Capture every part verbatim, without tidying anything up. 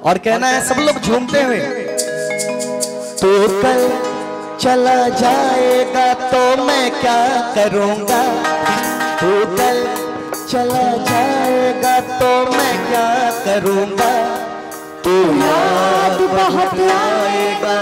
और कहना है सब लोग झूमते हुए, तू कल चला जाएगा तो मैं क्या करूंगा, तू कल चला जाएगा तो मैं क्या करूंगा, तू याद बहुत आएगा,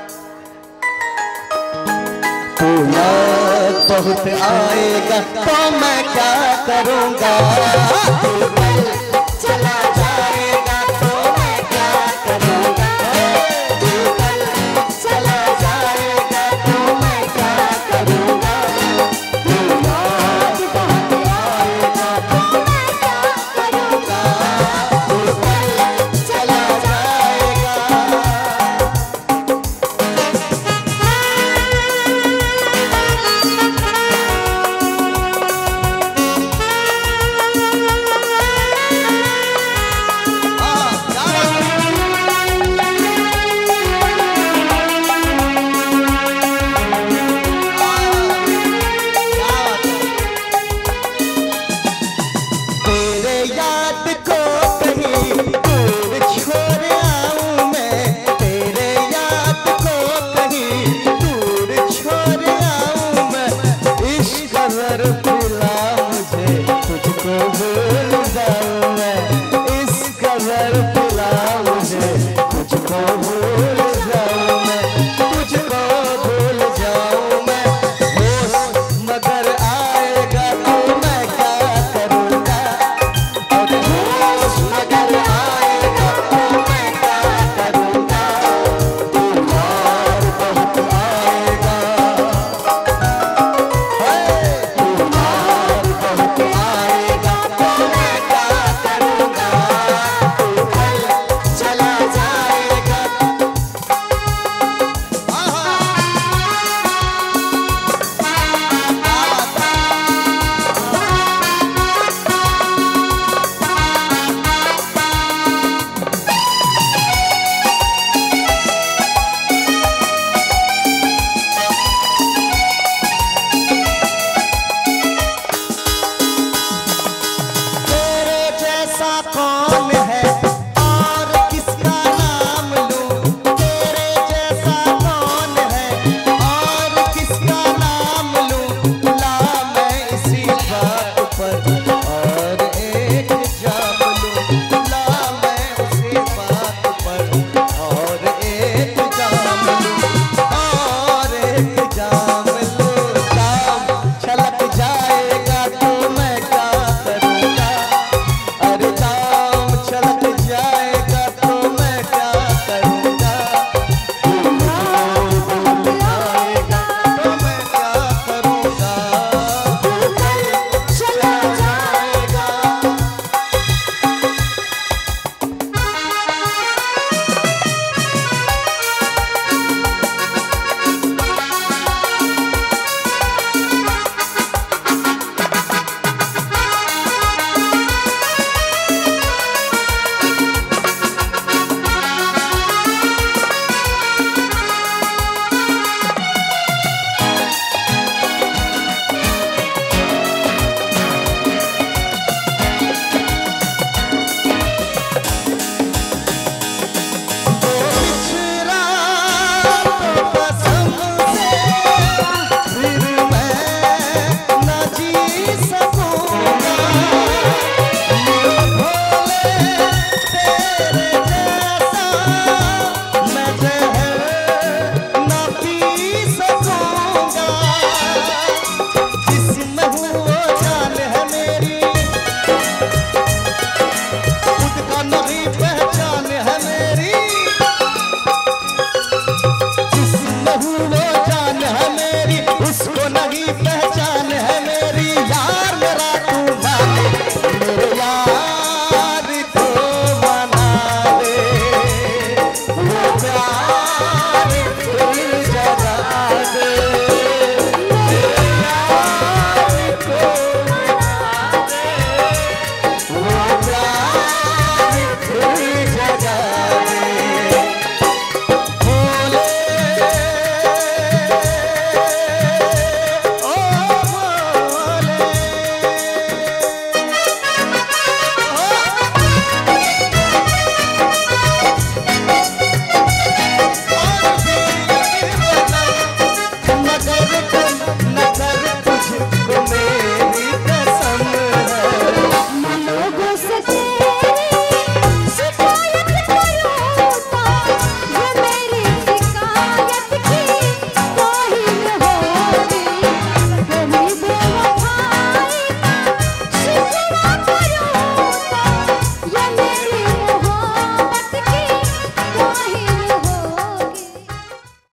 तू याद बहुत आएगा तो मैं क्या करूंगा, तू कल चला जाएगा तो मैं क्या करूंगा, तू कल चला जाएगा तो मैं क्या करूंगा, तू याद बहुत आएगा तो मैं क्या करूंगा, तू कल चला जाएगा। तुझको भूल जाऊं मैं, इस कदर